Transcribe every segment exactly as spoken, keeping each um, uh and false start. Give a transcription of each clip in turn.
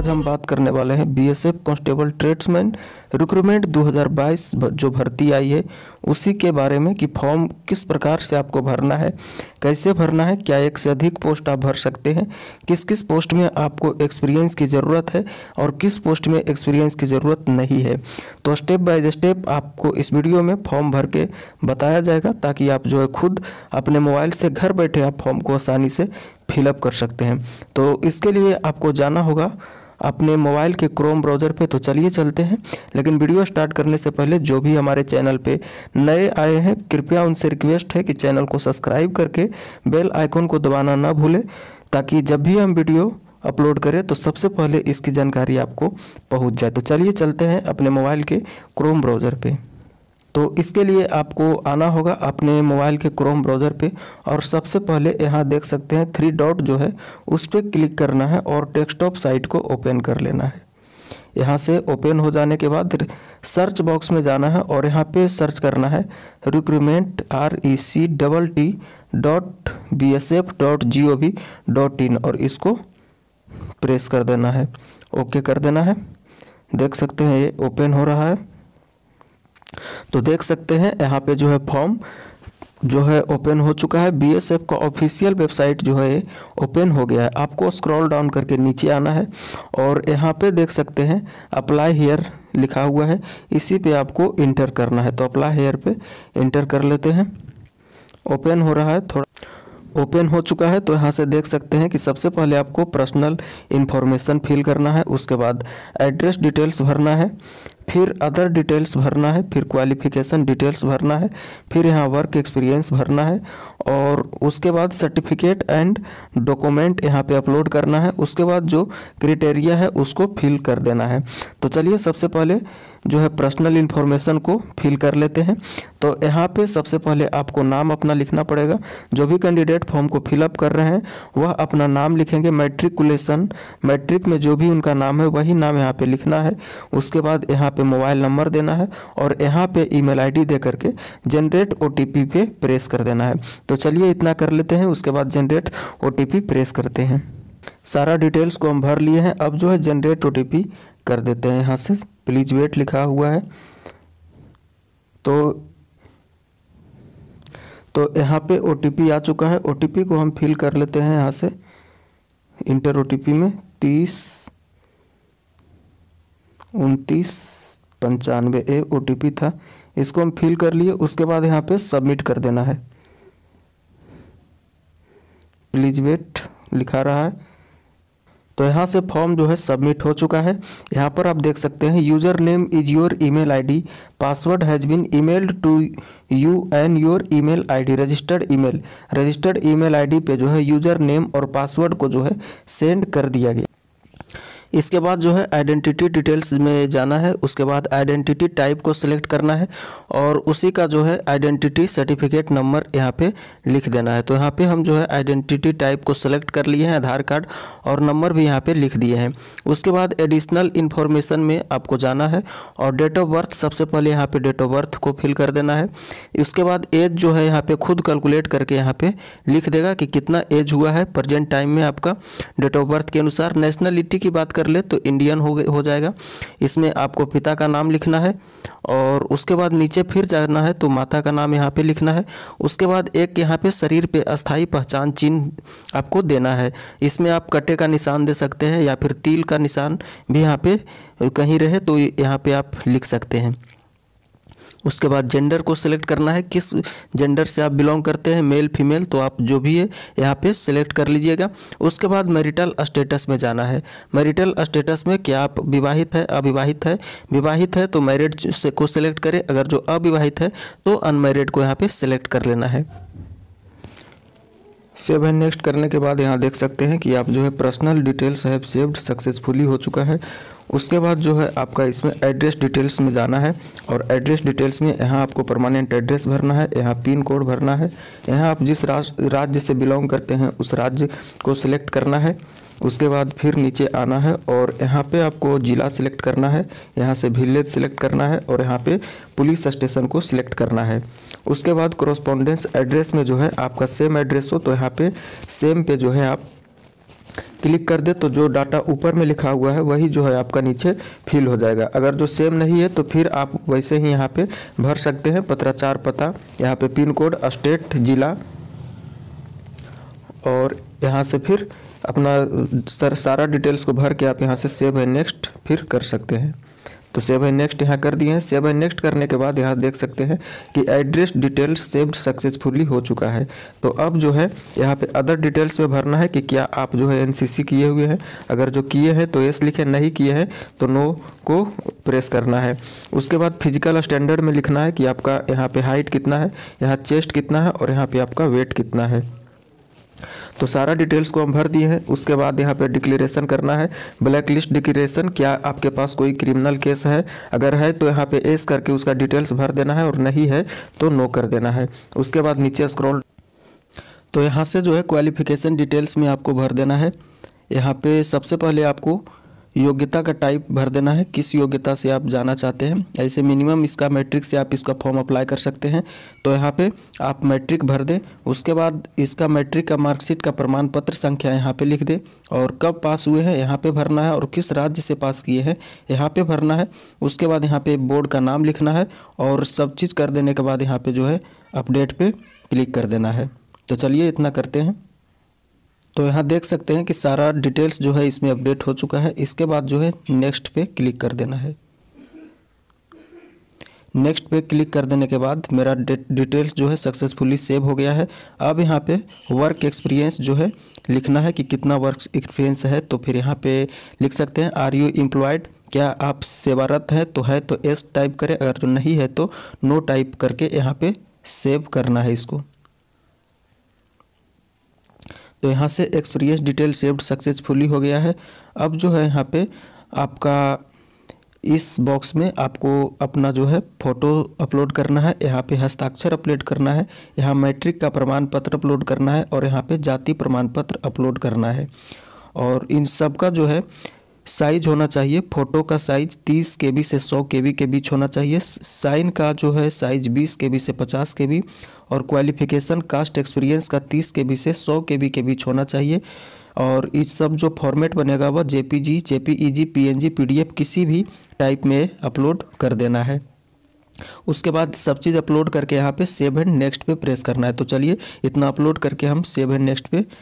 आज हम बात करने वाले हैं बीएसएफ कांस्टेबल ट्रेड्समैन रिक्रूटमेंट दो हज़ार बाईस जो भर्ती आई है उसी के बारे में कि फॉर्म किस प्रकार से आपको भरना है, कैसे भरना है, क्या एक से अधिक पोस्ट आप भर सकते हैं, किस किस पोस्ट में आपको एक्सपीरियंस की ज़रूरत है और किस पोस्ट में एक्सपीरियंस की ज़रूरत नहीं है। तो स्टेप बाय स्टेप आपको इस वीडियो में फॉर्म भर के बताया जाएगा ताकि आप जो है खुद अपने मोबाइल से घर बैठे आप फॉर्म को आसानी से फिलअप कर सकते हैं। तो इसके लिए आपको जाना होगा अपने मोबाइल के क्रोम ब्राउज़र पे। तो चलिए चलते हैं, लेकिन वीडियो स्टार्ट करने से पहले जो भी हमारे चैनल पे नए आए हैं कृपया उनसे रिक्वेस्ट है कि चैनल को सब्सक्राइब करके बेल आइकन को दबाना ना भूलें ताकि जब भी हम वीडियो अपलोड करें तो सबसे पहले इसकी जानकारी आपको पहुंच जाए। तो चलिए चलते हैं अपने मोबाइल के क्रोम ब्राउज़र पे। तो इसके लिए आपको आना होगा अपने मोबाइल के क्रोम ब्राउज़र पे और सबसे पहले यहाँ देख सकते हैं थ्री डॉट जो है उस पर क्लिक करना है और डेस्कटॉप साइट को ओपन कर लेना है। यहाँ से ओपन हो जाने के बाद सर्च बॉक्स में जाना है और यहाँ पे सर्च करना है recruitment R E C double T dot B S F dot G O V dot in और इसको प्रेस कर देना है, ओके कर देना है। देख सकते हैं ये ओपन हो रहा है। तो देख सकते हैं यहाँ पे जो है फॉर्म जो है ओपन हो चुका है। बीएसएफ का ऑफिशियल वेबसाइट जो है ओपन हो गया है। आपको स्क्रॉल डाउन करके नीचे आना है और यहाँ पे देख सकते हैं अप्लाई हियर लिखा हुआ है, इसी पे आपको इंटर करना है। तो अप्लाई हियर पे इंटर कर लेते हैं। ओपन हो रहा है, थोड़ा ओपन हो चुका है। तो यहाँ से देख सकते हैं कि सबसे पहले आपको पर्सनल इन्फॉर्मेशन फिल करना है, उसके बाद एड्रेस डिटेल्स भरना है, फिर अदर डिटेल्स भरना है, फिर क्वालिफिकेशन डिटेल्स भरना है, फिर यहाँ वर्क एक्सपीरियंस भरना है और उसके बाद सर्टिफिकेट एंड डॉक्यूमेंट यहाँ पे अपलोड करना है। उसके बाद जो क्राइटेरिया है उसको फिल कर देना है। तो चलिए सबसे पहले जो है पर्सनल इन्फॉर्मेशन को फिल कर लेते हैं। तो यहाँ पे सबसे पहले आपको नाम अपना लिखना पड़ेगा। जो भी कैंडिडेट फॉर्म को फिलअप कर रहे हैं वह अपना नाम लिखेंगे, मैट्रिकुलेशन मैट्रिक में जो भी उनका नाम है वही नाम यहाँ पे लिखना है। उसके बाद यहाँ पे मोबाइल नंबर देना है और यहाँ पे ईमेल आईडी दे करके जनरेट ओटीपी पे प्रेस कर देना है। तो चलिए इतना कर लेते हैं, उसके बाद जनरेट ओटीपी प्रेस करते हैं। सारा डिटेल्स को हम भर लिए हैं। अब जो है जनरेट ओटीपी कर देते हैं। यहाँ से प्लीज वेट लिखा हुआ है। तो तो यहाँ पे ओटीपी आ चुका है। ओटीपी को हम फिल कर लेते हैं। यहाँ से इंटर ओटीपी में तीस उनतीस पंचानवे ए ओटीपी था, इसको हम फिल कर लिए। उसके बाद यहाँ पे सबमिट कर देना है। प्लीज वेट लिखा रहा है। तो यहाँ से फॉर्म जो है सबमिट हो चुका है। यहाँ पर आप देख सकते हैं username is your email ID, password has been emailed to you and your email ID registered email registered email ID पे जो है यूजर नेम और पासवर्ड को जो है सेंड कर दिया गया। इसके बाद जो है आइडेंटिटी डिटेल्स में जाना है। उसके बाद आइडेंटिटी टाइप को सिलेक्ट करना है और उसी का जो है आइडेंटिटी सर्टिफिकेट नंबर यहाँ पे लिख देना है। तो यहाँ पे हम जो है आइडेंटिटी टाइप को सिलेक्ट कर लिए हैं, आधार कार्ड और नंबर भी यहाँ पे लिख दिए हैं। उसके बाद एडिशनल इन्फॉर्मेशन में आपको जाना है और डेट ऑफ बर्थ सबसे पहले यहाँ पे डेट ऑफ बर्थ को फिल कर देना है। उसके बाद एज जो है यहाँ पे खुद कैलकुलेट करके यहाँ पे लिख देगा कि कितना एज हुआ है प्रेजेंट टाइम में आपका डेट ऑफ बर्थ के अनुसार। नेशनलिटी की बात कर ले तो इंडियन हो हो जाएगा। इसमें आपको पिता का नाम लिखना है और उसके बाद नीचे फिर जाना है तो माता का नाम यहाँ पे लिखना है। उसके बाद एक यहाँ पे शरीर पे अस्थाई पहचान चिन्ह आपको देना है। इसमें आप कटे का निशान दे सकते हैं या फिर तिल का निशान भी यहाँ पे कहीं रहे तो यहाँ पे आप लिख सकते हैं। उसके बाद जेंडर को सिलेक्ट करना है, किस जेंडर से आप बिलोंग करते हैं, मेल फीमेल, तो आप जो भी है यहाँ पे सिलेक्ट कर लीजिएगा। उसके बाद मैरिटल स्टेटस में जाना है। मैरिटल स्टेटस में क्या आप विवाहित है, अविवाहित है। विवाहित है तो मैरिड से को सिलेक्ट करें, अगर जो अविवाहित है तो अनमैरिड को यहाँ पे सिलेक्ट कर लेना है। सेव एंड नेक्स्ट करने के बाद यहाँ देख सकते हैं कि आप जो है personal details have saved successfully हो चुका है। उसके बाद जो है आपका इसमें एड्रेस डिटेल्स में जाना है और एड्रेस डिटेल्स में यहाँ आपको परमानेंट एड्रेस भरना है, यहाँ पिन कोड भरना है, यहाँ आप जिस राज्य राज्य से बिलोंग करते हैं उस राज्य को सिलेक्ट करना है। उसके बाद फिर नीचे आना है और यहाँ पे आपको ज़िला सिलेक्ट करना है, यहाँ से विलेज सिलेक्ट करना है और यहाँ पे पुलिस स्टेशन को सिलेक्ट करना है। उसके बाद कोरोस्पोंडेंस एड्रेस में जो है आपका सेम एड्रेस हो तो यहाँ पे सेम पे जो है आप क्लिक कर दे तो जो डाटा ऊपर में लिखा हुआ है वही जो है आपका नीचे फिल हो जाएगा। अगर जो सेम नहीं है तो फिर आप वैसे ही यहाँ पे भर सकते हैं पत्राचार पता, यहाँ पे पिन कोड, स्टेट, जिला, और यहाँ से फिर अपना सर सारा डिटेल्स को भर के आप यहाँ से सेव एंड नेक्स्ट फिर कर सकते हैं। तो सेव एंड नेक्स्ट यहाँ कर दिए हैं। सेव एंड नेक्स्ट करने के बाद यहाँ देख सकते हैं कि एड्रेस डिटेल्स सेव्ड सक्सेसफुली हो चुका है। तो अब जो है यहाँ पे अदर डिटेल्स में भरना है कि क्या आप जो है एनसीसी किए हुए हैं। अगर जो किए हैं तो यस लिखें, नहीं किए हैं तो नो को प्रेस करना है। उसके बाद फिजिकल स्टैंडर्ड में लिखना है कि आपका यहाँ पे हाइट कितना है, यहाँ चेस्ट कितना है और यहाँ पे आपका वेट कितना है। तो सारा डिटेल्स को हम भर दिए हैं। उसके बाद यहाँ पे डिक्लेरेशन करना है, ब्लैक लिस्ट डिक्लेरेशन। क्या आपके पास कोई क्रिमिनल केस है, अगर है तो यहाँ पे एस करके उसका डिटेल्स भर देना है और नहीं है तो नो कर देना है। उसके बाद नीचे स्क्रॉल, तो यहाँ से जो है क्वालिफिकेशन डिटेल्स में आपको भर देना है। यहाँ पे सबसे पहले आपको योग्यता का टाइप भर देना है, किस योग्यता से आप जाना चाहते हैं। ऐसे मिनिमम इसका मैट्रिक से आप इसका फॉर्म अप्लाई कर सकते हैं। तो यहाँ पे आप मैट्रिक भर दें। उसके बाद इसका मैट्रिक का मार्कशीट का प्रमाण पत्र संख्या यहाँ पे लिख दें और कब पास हुए हैं यहाँ पे भरना है और किस राज्य से पास किए हैं यहाँ पे भरना है। उसके बाद यहाँ पे बोर्ड का नाम लिखना है और सब चीज़ कर देने के बाद यहाँ पे जो है अपडेट पे क्लिक कर देना है। तो चलिए इतना करते हैं। तो यहाँ देख सकते हैं कि सारा डिटेल्स जो है इसमें अपडेट हो चुका है। इसके बाद जो है नेक्स्ट पे क्लिक कर देना है। नेक्स्ट पे क्लिक कर देने के बाद मेरा डिटेल्स जो है सक्सेसफुली सेव हो गया है। अब यहाँ पे वर्क एक्सपीरियंस जो है लिखना है कि कितना वर्क एक्सपीरियंस है। तो फिर यहाँ पे लिख सकते हैं आर यू एम्प्लॉयड, क्या आप सेवारत हैं, तो है तो एस टाइप करें, अगर जो नहीं है तो नो टाइप करके यहाँ पे सेव करना है इसको। तो यहाँ से एक्सपीरियंस डिटेल सेव्ड सक्सेसफुली हो गया है। अब जो है यहाँ पे आपका इस बॉक्स में आपको अपना जो है फ़ोटो अपलोड करना है, यहाँ पे हस्ताक्षर अपलोड करना है, यहाँ मैट्रिक का प्रमाण पत्र अपलोड करना है और यहाँ पे जाति प्रमाण पत्र अपलोड करना है। और इन सब का जो है साइज होना चाहिए, फ़ोटो का साइज तीस के बी से सौ के बी के बीच होना चाहिए। साइन का जो है साइज बीस के बी से पचास के बी और क्वालिफिकेशन कास्ट एक्सपीरियंस का तीस के बी से सौ के बी के बीच होना चाहिए। और इस सब जो फॉर्मेट बनेगा वह जेपीजी, जेपीईजी, पीएनजी, पीडीएफ किसी भी टाइप में अपलोड कर देना है। उसके बाद सब चीज़ अपलोड करके यहाँ पे सेव एंड नेक्स्ट पे प्रेस करना है। तो चलिए इतना अपलोड करके हम सेव एंड नेक्स्ट पे,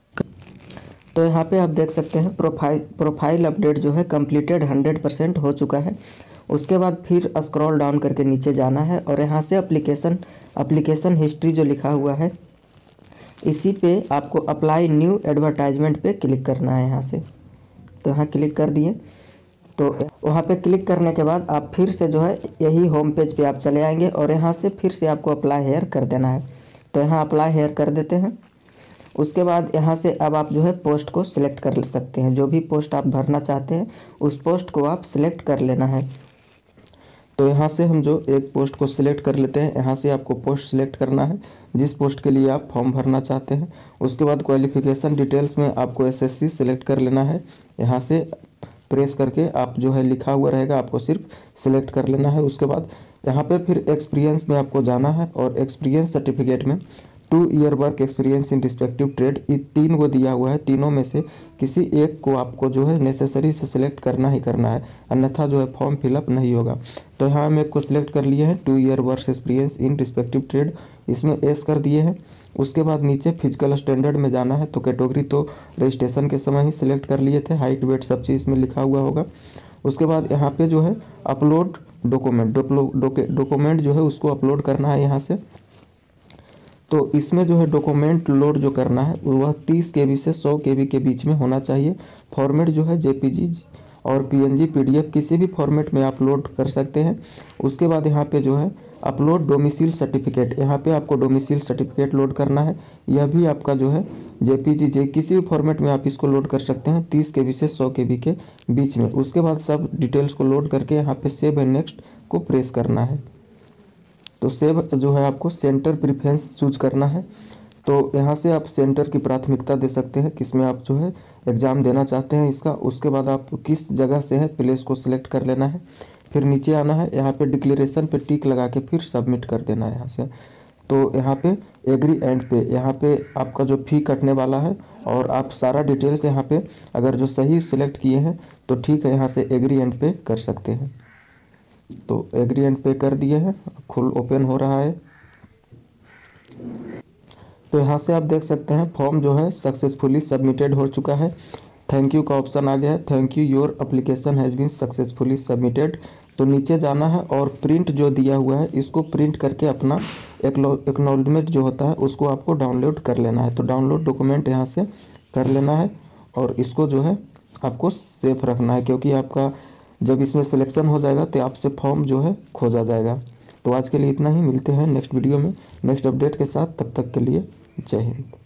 तो यहाँ पे आप देख सकते हैं प्रोफाइल प्रोफाइल अपडेट जो है कंप्लीटेड हंड्रेड परसेंट हो चुका है। उसके बाद फिर स्क्रॉल डाउन करके नीचे जाना है और यहाँ से एप्लीकेशन एप्लीकेशन हिस्ट्री जो लिखा हुआ है इसी पे आपको अप्लाई न्यू एडवर्टाइजमेंट पे क्लिक करना है यहाँ से। तो यहाँ क्लिक कर दिए। तो वहाँ पे क्लिक करने के बाद आप फिर से जो है यही होम पेज पे आप चले आएंगे और यहाँ से फिर से आपको अप्लाई हेयर कर देना है। तो यहाँ अप्लाई हेयर कर देते हैं। उसके बाद यहाँ से अब आप जो है पोस्ट को सिलेक्ट कर सकते हैं, जो भी पोस्ट आप भरना चाहते हैं उस पोस्ट को आप सिलेक्ट कर लेना है। तो यहाँ से हम जो एक पोस्ट को सिलेक्ट कर लेते हैं, यहाँ से आपको पोस्ट सिलेक्ट करना है जिस पोस्ट के लिए आप फॉर्म भरना चाहते हैं। उसके बाद क्वालिफिकेशन डिटेल्स में आपको एसएससी सिलेक्ट कर लेना है। यहाँ से प्रेस करके आप जो है लिखा हुआ रहेगा आपको सिर्फ सिलेक्ट कर लेना है। उसके बाद यहाँ पे फिर एक्सपीरियंस में आपको जाना है और एक्सपीरियंस सर्टिफिकेट में two year work experience in respective trade, ये तीन को दिया हुआ है। तीनों में से किसी एक को आपको जो है नेसेसरी से सिलेक्ट करना ही करना है, अन्यथा जो है फॉर्म फिलअप नहीं होगा। तो यहाँ हम एक को सिलेक्ट कर लिए हैं, two year work experience in respective trade, इसमें एस कर दिए हैं। उसके बाद नीचे फिजिकल स्टैंडर्ड में जाना है। तो कैटेगरी तो रजिस्ट्रेशन के समय ही सिलेक्ट कर लिए थे, हाइट वेट सब चीज़ में लिखा हुआ होगा। उसके बाद यहाँ पे जो है अपलोड डॉक्यूमेंट डॉक्यूमेंट जो है उसको अपलोड करना है यहाँ से। तो इसमें जो है डॉक्यूमेंट लोड जो करना है वह तीस के बी से सौ के बी के बीच में होना चाहिए। फॉर्मेट जो है जेपीजी और पीएनजी, पीडीएफ किसी भी फॉर्मेट में आप लोड कर सकते हैं। उसके बाद यहाँ पे जो है अपलोड डोमिसाइल सर्टिफिकेट, यहाँ पे आपको डोमिसाइल सर्टिफिकेट लोड करना है। यह भी आपका जो है जेपीजी जे किसी भी फॉर्मेट में आप इसको लोड कर सकते हैं तीस के बी से सौ के बी के बीच में। उसके बाद सब डिटेल्स को लोड करके यहाँ पे सेव एंड नेक्स्ट को प्रेस करना है। तो सेव जो है आपको सेंटर प्रेफरेंस चूज करना है। तो यहाँ से आप सेंटर की प्राथमिकता दे सकते हैं किसमें आप जो है एग्ज़ाम देना चाहते हैं इसका। उसके बाद आप किस जगह से है प्लेस को सिलेक्ट कर लेना है। फिर नीचे आना है, यहाँ पे डिक्लेरेशन पे टिक लगा के फिर सबमिट कर देना है यहाँ से। तो यहाँ पे एग्री एंड पे, यहाँ पे आपका जो फ़ी कटने वाला है और आप सारा डिटेल्स यहाँ पे अगर जो सही सिलेक्ट किए हैं तो ठीक है, यहाँ से एग्री एंड पे कर सकते हैं। तो एग्री एंड पे कर दिए हैं, खुल ओपन हो रहा है। तो यहाँ से आप देख सकते हैं फॉर्म जो है सक्सेसफुली सबमिटेड हो चुका है। थैंक यू का ऑप्शन आ गया है, thank you your application has been successfully submitted. तो नीचे जाना है और प्रिंट जो दिया हुआ है इसको प्रिंट करके अपना एक्नॉलेजमेंट जो होता है उसको आपको डाउनलोड कर लेना है। तो डाउनलोड डॉक्यूमेंट यहाँ से कर लेना है और इसको जो है आपको सेफ रखना है, क्योंकि आपका जब इसमें सिलेक्शन हो जाएगा तो आपसे फॉर्म जो है खोजा जाएगा। तो आज के लिए इतना ही, मिलते हैं नेक्स्ट वीडियो में नेक्स्ट अपडेट के साथ, तब तक के लिए जय हिंद।